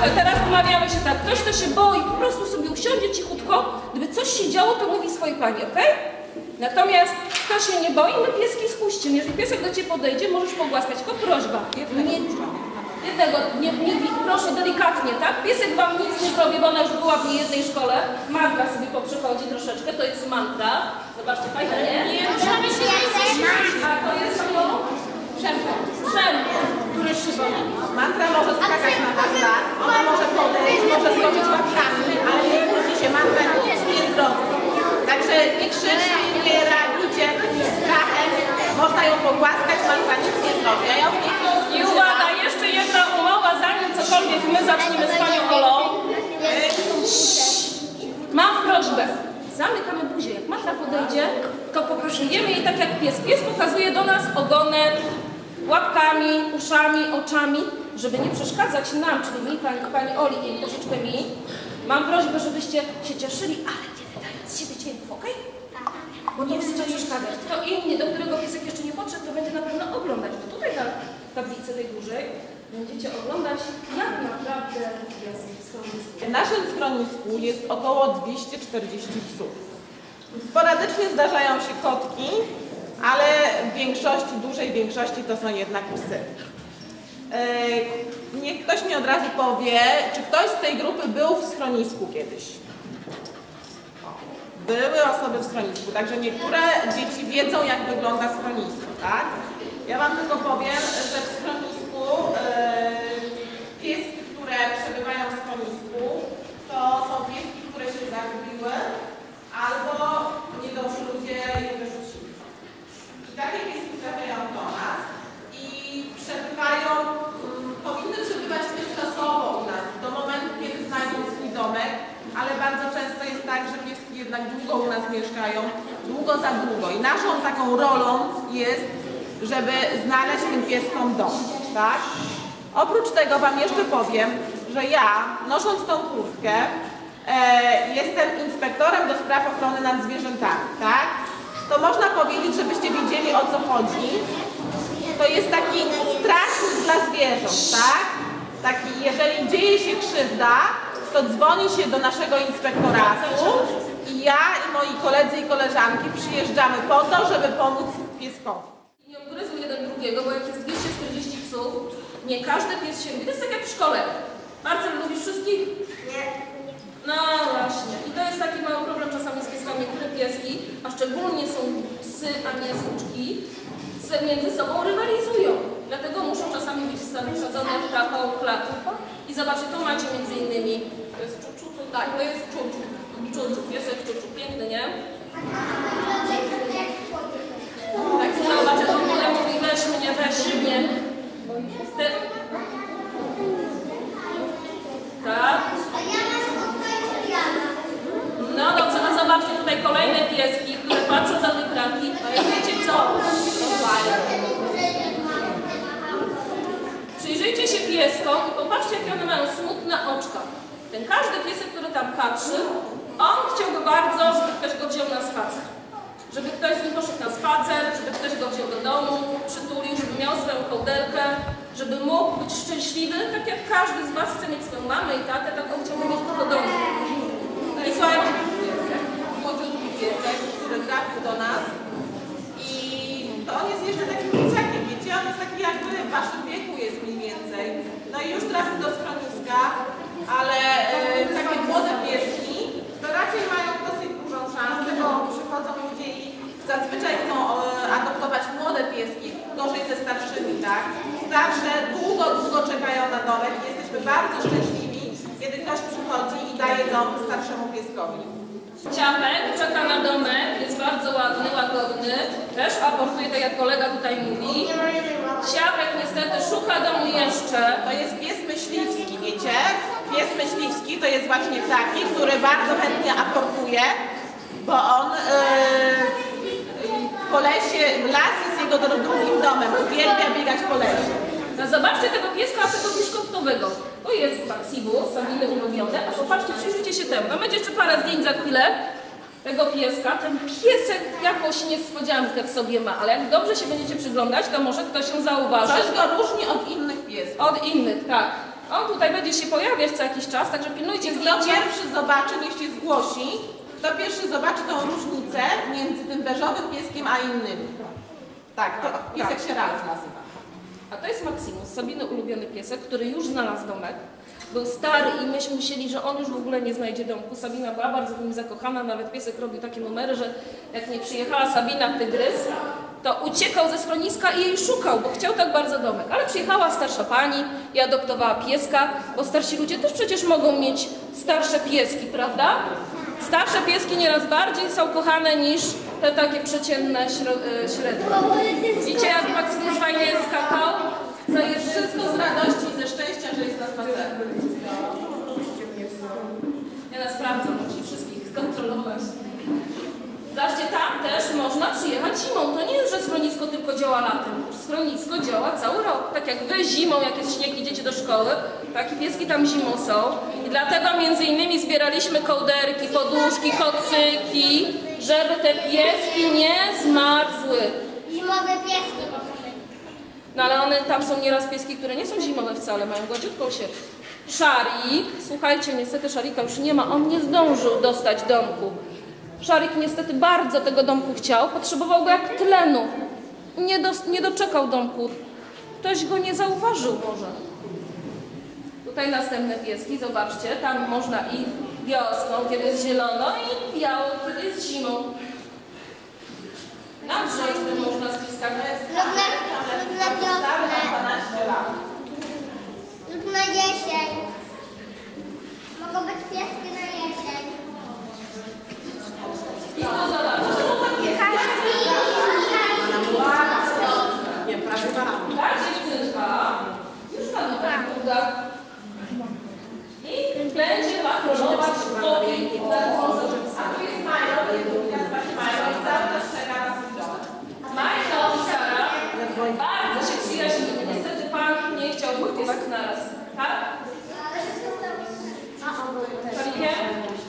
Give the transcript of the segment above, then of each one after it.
teraz umawiamy się tak, ktoś, kto się boi, po prostu sobie usiądzie cichutko, gdyby coś się działo, to mówi swojej pani, ok? Natomiast kto się nie boi, my pieski spuścimy. Jeżeli piesek do ciebie podejdzie, możesz pogłaskać, tylko prośba. Proszę delikatnie, tak? Piesek wam nic nie zrobi, bo ona już była w niejednej szkole. Mantra sobie poprzechodzi troszeczkę, to jest mantra. Zobaczcie, fajnie, nie? A to jest samo? Przemko, który szybą. Mantra może skakać na hasach, ona może podejść, może skoczyć łapkami, ale nie budzi się, mantra nic nie zrobi. Także nie krzyczcie, nie reagujcie strachem, można ją pogłaskać, mantra nic nie zrobi. Ja ją w tej chwili I uwaga, jeszcze jedna umowa, zanim cokolwiek my zaczniemy z panią Olą. Mam prośbę. Zamykamy buzię. Jak Matra podejdzie, to pokazujemy jej tak jak pies. Pies pokazuje do nas ogonem, łapkami, uszami, oczami, żeby nie przeszkadzać nam, czyli mi, pani Oli i troszeczkę mi. Mam prośbę, żebyście się cieszyli, ale nie wydając z siebie dźwięków, ok? Bo nie chcecie przeszkadzać. Kto inny, do którego piesek jeszcze nie podszedł, to będzie na pewno oglądać. Bo tutaj na tablicy tej dużej będziecie oglądać, jak naprawdę jest w schronisku. W naszym schronisku jest około 240 psów. Sporadycznie zdarzają się kotki, ale w większości, dużej większości to są jednak psy. Niech ktoś mi od razu powie, czy ktoś z tej grupy był w schronisku kiedyś? Były osoby w schronisku, także niektóre dzieci wiedzą, jak wygląda schronisko, tak? Ja wam tylko powiem, że w schronisku pieski, które przebywają w schronisku, to są pieski, które się zagubiły, albo niedoszli ludzie je wyrzucili. I takie pieski trafiają do nas i przebywają, powinny przebywać tymczasowo u nas, do momentu, kiedy znajdą swój domek, ale bardzo często jest tak, że pieski jednak długo u nas mieszkają, długo za długo. I naszą taką rolą jest, żeby znaleźć tym pieskom dom, tak? Oprócz tego wam jeszcze powiem, że ja, nosząc tą kurtkę, jestem inspektorem do spraw ochrony nad zwierzętami, tak? To można powiedzieć, żebyście wiedzieli, o co chodzi. To jest taki strasznik dla zwierząt, tak? Taki, jeżeli dzieje się krzywda, to dzwoni się do naszego inspektoratu i ja i moi koledzy i koleżanki przyjeżdżamy po to, żeby pomóc pieskowi. Nie ugryzł jeden drugiego, bo jak jest 240 psów, nie każdy pies się lubi. To jest tak jak w szkole. Marcel, lubisz wszystkich? Nie. No właśnie. I to jest taki mały problem czasami z pieskami. Niektóre pieski, a szczególnie są psy, a nie suczki, między sobą rywalizują. Dlatego muszą czasami być wsadzone w taką klatkę. I zobaczcie, tu macie między innymi, to jest Czuczu, tak, to jest Czuczu. Czuczu, piesek Czuczu. Piękny, nie? Tak, zobaczcie, w ogóle mówi, weź mnie. Tak. No dobrze, a zobaczcie tutaj kolejne pieski, które patrzą za te kratki. Wiecie co? Przyjrzyjcie się pieskom i popatrzcie, jakie one mają smutne oczka. Ten każdy piesek, który tam patrzy, on chciałby bardzo, żeby ktoś go wziął na spacer. Żeby ktoś z nim poszedł na spacer, żeby ktoś go wziął do domu, przytulił, żeby miał swoją kołderkę, żeby mógł być szczęśliwy, tak jak każdy z was chce mieć swoją mamę i tatę, tak on chciałby mieć tylko domu. I słuchajcie, młodziutki piesek, który trafił do nas i to on jest jeszcze takim dzieciakiem, wiecie, on jest taki jakby w waszym wieku jest mniej więcej. No i już trafił do schroniska, ale takie młode pieski to raczej mają dosyć dużą szansę, bo przychodzą ludzie i zazwyczaj chcą adoptować młode pieski, gorzej ze starszymi, tak? Starsze długo czekają na domek i jesteśmy bardzo szczęśliwi, kiedy ktoś przychodzi i daje dom starszemu pieskowi. Ciapek czeka na domek, jest bardzo ładny, łagodny, też aportuje, tak jak kolega tutaj mówi. Ciapek niestety szuka domu jeszcze. To jest pies myśliwski, wiecie? Pies myśliwski to jest właśnie taki, który bardzo chętnie aportuje, bo on po lesie, las jest jego drugim domem, uwielbia biegać po lesie. No zobaczcie tego pieska, tego biszkoptowego. To jest Maxibus, familie ulubione, a popatrzcie, przyjrzyjcie się temu. No będzie jeszcze parę zdjęć za chwilę tego pieska. Ten piesek jakąś niespodziankę w sobie ma, ale jak dobrze się będziecie przyglądać, to może ktoś się zauważy. Coś go różni od innych piesków. Od innych, tak. On tutaj będzie się pojawiać co jakiś czas, także pilnujcie Kto zdjęcia. pierwszy zobaczy, niech się zgłosi, kto pierwszy zobaczy tą różnicę między tym beżowym pieskiem a innymi. Tak, to piesek się Ralf nazywa. A to jest Maximus, Sabiny ulubiony piesek, który już znalazł domek. Był stary i myśmy myśleli, że on już w ogóle nie znajdzie domku. Sabina była bardzo w nim zakochana, nawet piesek robił takie numery, że jak nie przyjechała Sabina tygrys, to uciekał ze schroniska i jej szukał, bo chciał tak bardzo domek. Ale przyjechała starsza pani i adoptowała pieska, bo starsi ludzie też przecież mogą mieć starsze pieski, prawda? Starsze pieski nieraz bardziej są kochane niż te takie przeciętne, średnie. Widzicie, jak Maximus fajnie skakał? To jest wszystko z radości i ze szczęścia, że jest na spacerze. Ja sprawdzam, musi wszystkich skontrolować. Zobaczcie, tam też można przyjechać zimą. To nie jest, że schronisko tylko działa latem. Schronisko działa cały rok. Tak jak wy zimą, jak jest śnieg, idziecie do szkoły, takie pieski tam zimą są. I dlatego między innymi zbieraliśmy kołderki, poduszki, kocyki, żeby te pieski nie zmarzły. Zimowe pieski. No ale one tam są nieraz pieski, które nie są zimowe wcale, mają gładziutką sierść. Szarik, słuchajcie, niestety Szarika już nie ma, on nie zdążył dostać domku. Szarik niestety bardzo tego domku chciał, potrzebował go jak tlenu. Nie doczekał domku. Ktoś go nie zauważył może. Tutaj następne pieski, zobaczcie, tam można i wiosną, kiedy jest zielono, i biało, kiedy jest zimą. Na brzęczny można z pieskami. Lub na wiosnę. 12 lat. Lub na jesień. Mogą być pieski na jesień. I to zobaczcie. Nie, prawie baran. Ta dziewczynka już ma nowe długa i będzie patrolować ogień. A tu jest Majo, jest właśnie Majo i cały czas czeka na swój dom. Majka i Sara bardzo się przyjaźnili. Niestety pan nie chciał dwóch piesków naraz. Tak? Szarikiem?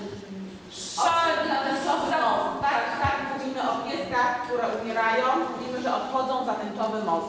Tak, mówimy o pieskach, które umierają. Mówimy, że odchodzą za tęczowy most.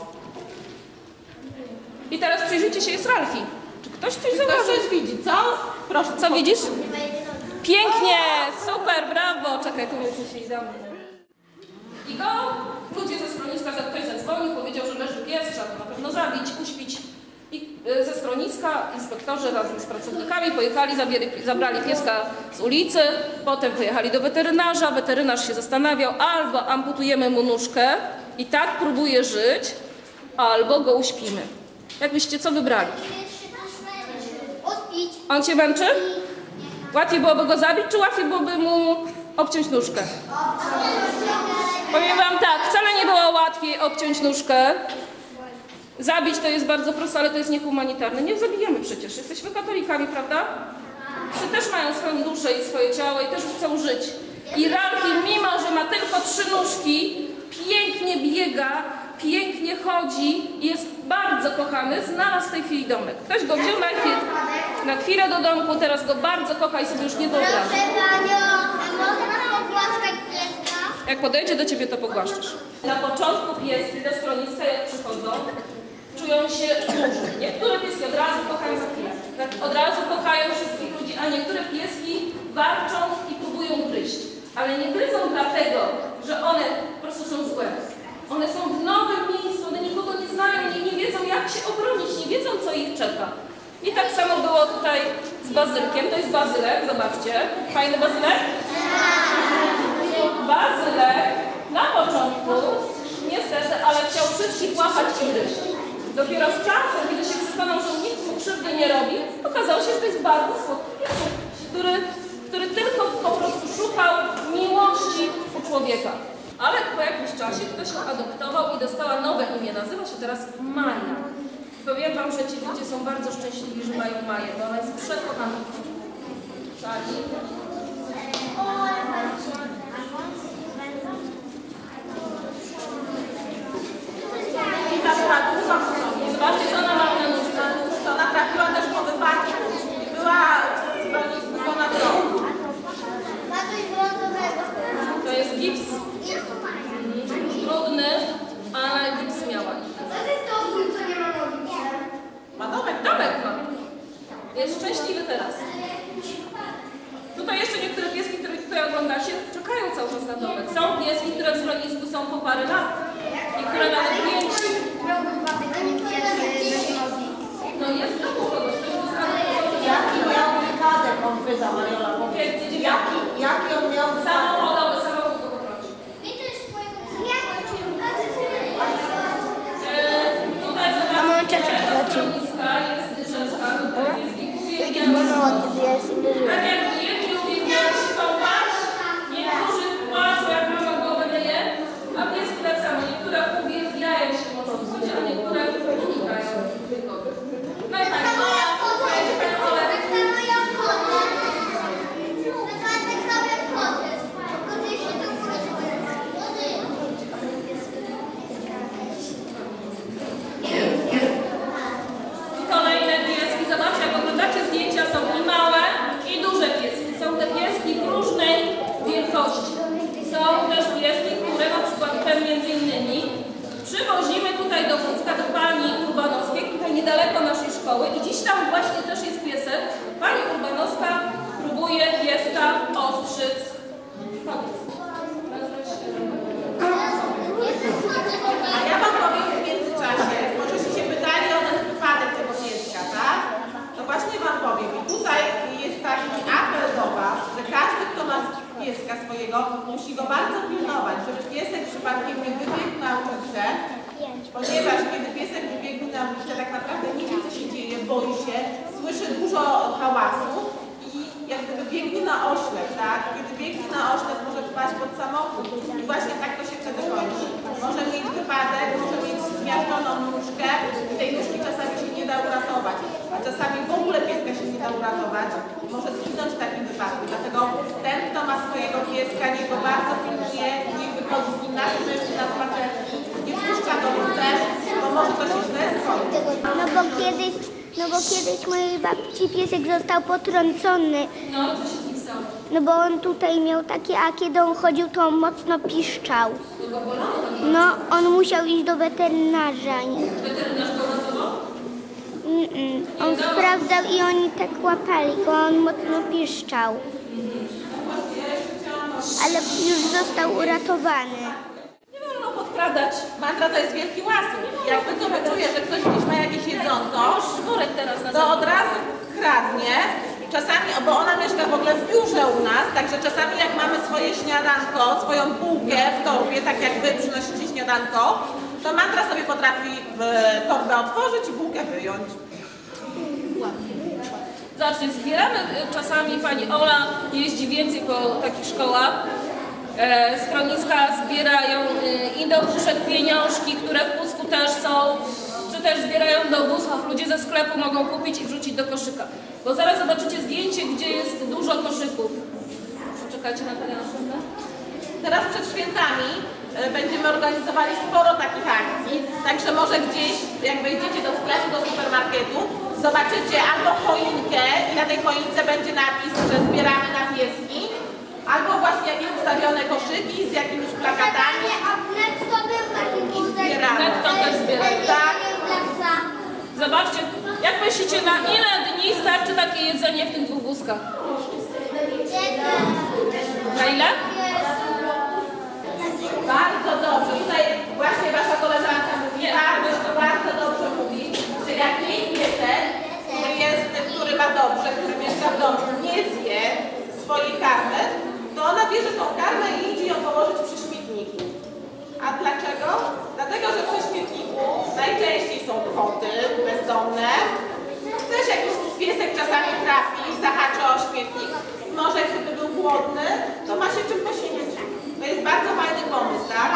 I teraz przyjrzyjcie się, jest Ralfi. Czy ktoś coś Ktoś zauważył? coś widzi, co? Proszę. Co widzisz? Pięknie! Super, brawo! Czekaj, tu więcej się damy. I go ludzie ze schroniska, ktoś zadzwonił, powiedział, że leży pies, trzeba go na pewno zabić, uśpić. I ze schroniska inspektorzy razem z pracownikami pojechali, zabrali pieska z ulicy, potem pojechali do weterynarza, weterynarz się zastanawiał, albo amputujemy mu nóżkę i tak próbuje żyć, albo go uśpimy. Jak byście co wybrali? Uspić. On cię męczy? Łatwiej byłoby go zabić, czy łatwiej byłoby mu obciąć nóżkę? Powiem wam tak, wcale nie było łatwiej obciąć nóżkę. Zabić to jest bardzo proste, ale to jest niehumanitarne. Nie zabijemy przecież, jesteśmy katolikami, prawda? Wszyscy też mają swoją duszę i swoje ciało i też chcą żyć. I Ralfi, mimo że ma tylko 3 nóżki, pięknie biega, pięknie chodzi i jest bardzo kochany, znalazł w tej chwili domek. Ktoś go wziął na chwilę do domku, teraz go bardzo kocha i sobie już nie wyobraża. Proszę panią, a można pogłaskać pieska? Jak podejdzie do ciebie, to pogłaszczasz. Na początku pieski do schroniska, jak przychodzą, czują się różnie. Niektóre pieski od razu kochają za chwilę. Od razu kochają wszystkich ludzi, a niektóre pieski warczą i próbują gryźć. Ale nie gryzą dlatego, że one po prostu są złe. One są w nowym miejscu, one nikogo nie znają, nie wiedzą jak się obronić, nie wiedzą co ich czeka. I tak samo było tutaj z bazylkiem. To jest bazylek, zobaczcie. Fajny bazylek? Bazylek na początku, niestety, ale chciał wszystkich łapać i gryźć. Dopiero z czasem, kiedy się przekonał, że nikt mu krzywdy nie robi, okazało się, że to jest bardzo słodki piesek, który tylko po prostu szukał miłości u człowieka. Ale po jakimś czasie ktoś ją adoptował i dostała nowe imię. Nazywa się teraz Maja. Powiem wam, że ci ludzie są bardzo szczęśliwi, że mają Maję, bo ona jest przekochana. Szali. Zobaczcie, co ona ma na nóżce. To ona trafiła też po wypadku. Była schroniskowana w domu. Ma coś brązowego. To jest gips brudny, ale gips miała. Co jest to, co nie ma nogi? Ma domek. Domek ma. Jest szczęśliwy teraz. Tutaj jeszcze niektóre pieski, które tutaj oglądacie, czekają cały czas na domek. Są pieski, które w schronisku są po parę lat. Niektóre nawet 5. No jest w domu kogoś, ktoś dostanie. Jaki miał wypadek, on wydał, Mariola, powiedz. Jaki on miał wypadek? Samochodowy, samochód go poprosi. Tutaj zobaczcie, schroniska, jest dyżeczka. Tak jak jedni uwielbiają się kąpać, niektórzy płaczą jak mama głowę myje, a pieski tak samo. Niektóre uwielbiają się morzować, a niektóre unikają tej wody. No i tak, słuchajcie, Pani Ole. Kolejne pieski, zobaczcie, jak oglądacie zdjęcia, są i małe, i duże pieski. Są te pieski różnej wielkości. Są też pieski, które na przykład te między innymi przywozimy tutaj do Wódzka, do pani Urbanowskiej, tutaj niedaleko naszej szkoły i dziś tam właśnie też jest piesek. Pani Urbanowska próbuje pieska ostrzyc. A ja wam powiem w międzyczasie, możecie się pytali o ten wypadek tego pieska, tak? No właśnie wam powiem. I tutaj jest taki apel do was, że każdy, kto ma pieska swojego, musi go bardzo pilnować, żeby piesek przypadkiem nie wybiegł na ulicę, ponieważ kiedy piesek wybiegł na ulicę, tak naprawdę nie wie, co się dzieje, boi się, słyszy dużo hałasu i jak gdyby biegnie na oślep, tak? Kiedy biegnie na oślep, może wpaść pod samochód i właśnie tak to się wtedy kończy. Może mieć wypadek, może mieć zmiażdżoną nóżkę i tej nóżki czasami się nie da uratować, a czasami w ogóle pieska się nie da uratować, może zginąć w takim wypadku. Dlatego ten, kto ma swojego pieska, niech go bardzo pilnuje, niech wychodzi z nim na smyczki, na spacerki, nie wpuszcza do ulicy, bo może to się źle skończyć. No bo kiedyś mojej babci piesek został potrącony. No, co się z nim stało? No bo on tutaj miał takie, a kiedy on chodził, to on mocno piszczał. No, on musiał iść do weterynarza. Weterynarz go ratował? On sprawdzał i oni tak łapali, bo on mocno piszczał. Ale już został uratowany. Nie wolno podkradać. Mantra to jest wielki łask. Jak wy to wyczuje, że ktoś gdzieś ma jakieś jedzonko, Worek teraz na to od razu kradnie. Czasami, bo ona mieszka w ogóle w biurze u nas, także czasami jak mamy swoje śniadanko, swoją bułkę w torbie, tak jak wy przynosicie śniadanko, to Mantra sobie potrafi torbę otworzyć i bułkę wyjąć. Zobaczcie, zbieramy czasami, pani Ola jeździ więcej po takich szkołach. Schroniska zbierają i do puszek pieniążki, które w Pucku też są, czy też zbierają do wózków. Ludzie ze sklepu mogą kupić i wrzucić do koszyka. Bo zaraz zobaczycie zdjęcie, gdzie jest dużo koszyków. Czekajcie na te następne. Teraz przed świętami będziemy organizowali sporo takich akcji, także może gdzieś, jak wejdziecie do sklepu, do supermarketu, zobaczycie albo choinkę i na tej choince będzie napis, że zbieramy na pieski, albo właśnie jakieś ustawione koszyki z jakimiś plakatami i zbieramy. Netto też zbierają. Tak. Zobaczcie, jak myślicie, na ile dni starczy takie jedzenie w tych dwóch wózkach? Na ile? Bardzo dobrze. Tutaj właśnie wasza koleżanka mówi, bardzo dobrze mówi, że jak jej piesek, który ma dobrze, który mieszka w domu, nie zje swojej karmy, to ona bierze tą karmę i idzie ją położyć przy śmietniku. A dlaczego? Dlatego, że przy śmietniku najczęściej są koty bezdomne, też jakiś piesek czasami trafi, zahaczy o śmietnik, może gdyby był głodny, to ma się czym posilić. To jest bardzo fajny pomysł, tak?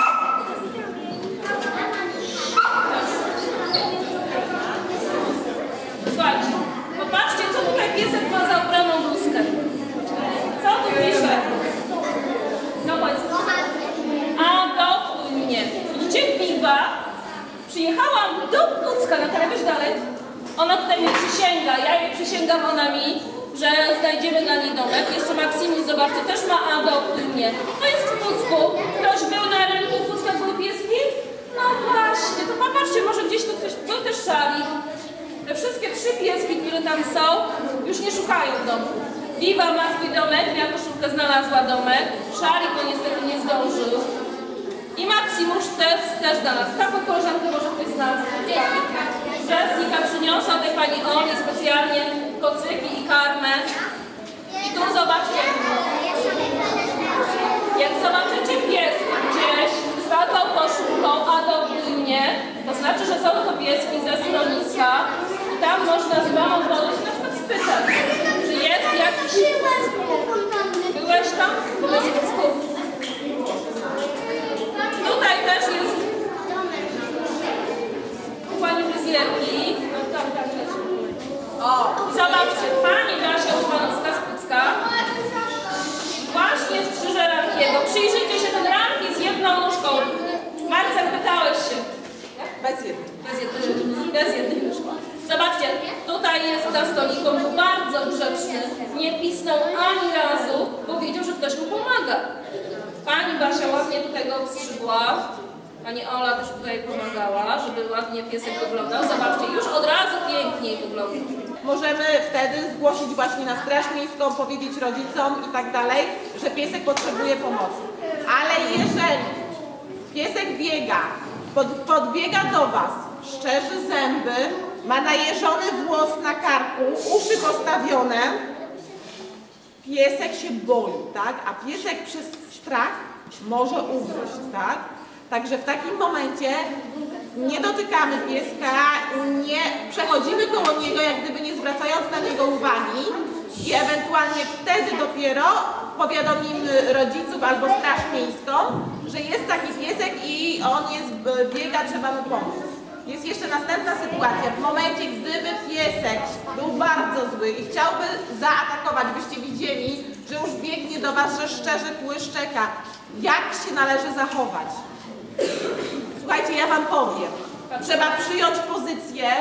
Słuchajcie, popatrzcie, co tutaj piesek ma za ubraną bluzkę. Co tu pisze? No właśnie. Adoptuj mnie. Widzicie, Biba? Przyjechałam do Pucka, Natalia, weź dalej. Ona tutaj mnie przysięga, ja jej przysięgam, ona mi, że znajdziemy dla niej domek. Jeszcze Maksimus, zobaczcie, też ma adoptuj mnie. To jest w Pucku. Ktoś był na rynku w Pucku, były pieski? No właśnie, to popatrzcie, może gdzieś tu ktoś był też szalik. Te wszystkie 3 pieski, które tam są, Już nie szukają w domu. Viva ma swój domek, ja koszulkę znalazła domek. Szalik go niestety nie zdążył. I Maksimusz też znalazł. Taką koleżankę może ktoś znalazł. Jessica przyniosła tej pani Oli specjalnie kocyki i karmę. I tu zobaczcie. Jak zobaczycie pieski gdzieś z taką koszulką adopcyjnie, to znaczy, że są to pieski ze schroniska. I tam można z mamą podejść na przykład spytać, czy jest jakiś... Byłeś tam? Tutaj też jest u pani fryzjerki. No tam też. O, zobaczcie, pani Basia Umanowska z Pucka właśnie strzyże Rankiego. Przyjrzyjcie się, ten Ranki z jedną nóżką. Marcel, pytałeś się. Bez jednej. Bez jednej nóżki. Zobaczcie, tutaj jest na stoliku, był bardzo grzeczny. Nie pisnął ani razu, bo wiedział, że ktoś mu pomaga. Pani Basia ładnie tutaj go obstrzygła. Pani Ola też tutaj pomagała, żeby ładnie piesek wyglądał. Zobaczcie, już od razu piękniej wygląda. Możemy wtedy zgłosić właśnie na Straż Miejską, powiedzieć rodzicom i tak dalej, że piesek potrzebuje pomocy. Ale jeżeli piesek biega, podbiega do Was, szczerzy zęby, ma najeżony włos na karku, uszy postawione, piesek się boi, tak? A piesek przez strach może ugryźć, tak? Także w takim momencie nie dotykamy pieska, nie przechodzimy koło niego, jak gdyby nie zwracając na niego uwagi i ewentualnie wtedy dopiero powiadomimy rodziców albo Straż Miejską, że jest taki piesek i on biega, trzeba mu pomóc. Jest jeszcze następna sytuacja. W momencie, gdyby piesek był bardzo zły i chciałby zaatakować, byście widzieli, że już biegnie do Was, że szczerze kły szczeka. Jak się należy zachować? Słuchajcie, ja Wam powiem. Trzeba przyjąć pozycję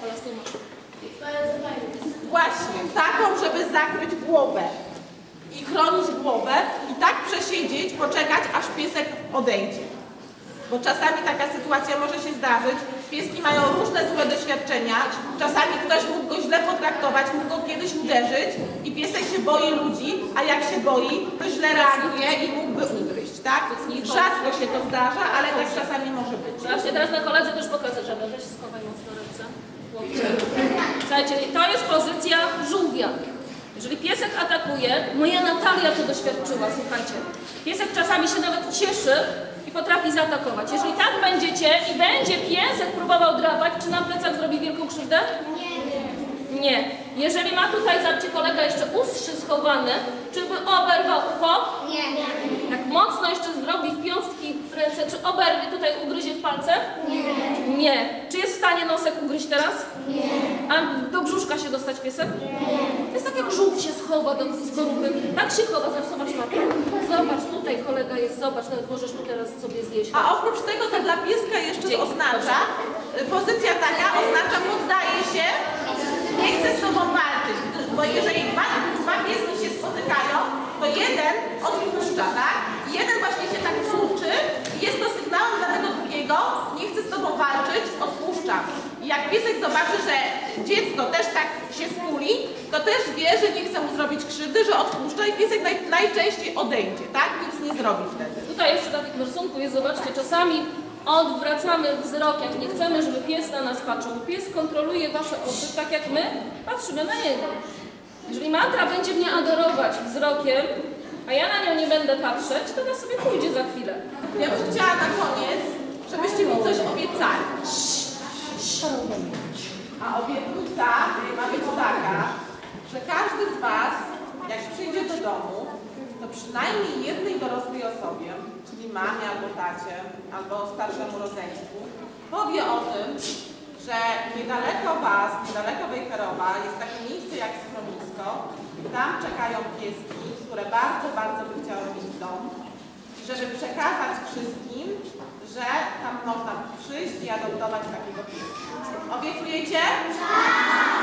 właśnie taką, żeby zakryć głowę i chronić głowę i tak przesiedzieć, poczekać, aż piesek odejdzie. Bo czasami taka sytuacja może się zdarzyć. Pieski mają różne złe doświadczenia. Czasami ktoś mógł go źle potraktować, mógł go kiedyś uderzyć i piesek się boi ludzi, a jak się boi, to źle reaguje i mógłby ugryźć, tak? Rzadko się to zdarza, ale tak czasami może być. Zobaczcie, teraz na koledze też pokażę, żeby weź schowaj mocno ręce. Słuchajcie, to jest pozycja żółwia. Jeżeli piesek atakuje, moja Natalia to doświadczyła, słuchajcie. Piesek czasami się nawet cieszy i potrafi zaatakować. Jeżeli tak będziecie i będzie piesek próbował drapać, czy na plecach zrobi wielką krzywdę? Nie. Nie. Jeżeli ma tutaj, zobaczcie, kolega jeszcze uszy schowane, czy by oberwał ucho? Nie. Jak mocno jeszcze zrobi w piąstki ręce, czy oberwie tutaj ugryzie w palce? Nie. Nie. Czy jest w stanie nosek ugryźć teraz? Nie. A do brzuszka się dostać piesek? Nie. To jest tak jak żółw się schowa do skorupy. Tak się chowa, zobacz Marta. Zobacz, tutaj kolega jest, zobacz, nawet możesz tu teraz sobie zjeść. A oprócz tego to dla pieska jeszcze oznacza, pozycja taka oznacza poddaje się, nie chce z tobą walczyć, bo jeżeli dwa pieski się spotykają, to jeden odpuszcza, tak? Jeden właśnie się tak włóczy i jest to sygnałem dla tego drugiego, nie chce z tobą walczyć, odpuszcza. I jak piesek zobaczy, że dziecko też tak się skuli, to też wie, że nie chce mu zrobić krzywdy, że odpuszcza i piesek najczęściej odejdzie, tak? Nic nie zrobi wtedy. Tutaj jeszcze na takim rysunku jest, zobaczcie, czasami odwracamy wzrok, jak nie chcemy, żeby pies na nas patrzył. Pies kontroluje wasze oczy, tak jak my patrzymy na niego. Jeżeli Matra będzie mnie adorować wzrokiem, a ja na nią nie będę patrzeć, to ona sobie pójdzie za chwilę. Ja bym chciała na koniec, żebyście mi coś obiecali. A obietnica ma być taka, że każdy z Was, jak przyjdzie do domu, to przynajmniej jednej dorosłej osobie, czyli mamie albo tacie, albo starszemu rodzeństwu, powie o tym, że niedaleko Was, niedaleko Wejherowa jest takie miejsce jak schronisko. Tam czekają pieski, które bardzo, bardzo by chciały mieć dom. I żeby przekazać wszystkim, że tam można przyjść i adoptować takiego pieska. Obiecujecie?